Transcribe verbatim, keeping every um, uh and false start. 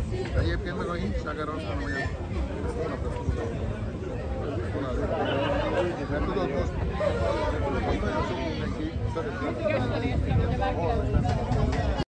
Egyébként meg a hintságára azt mondom, hogy ez hónapra tudod vonalni. Mert tudod, most, most nagyon sok mindenki szeretne hallani.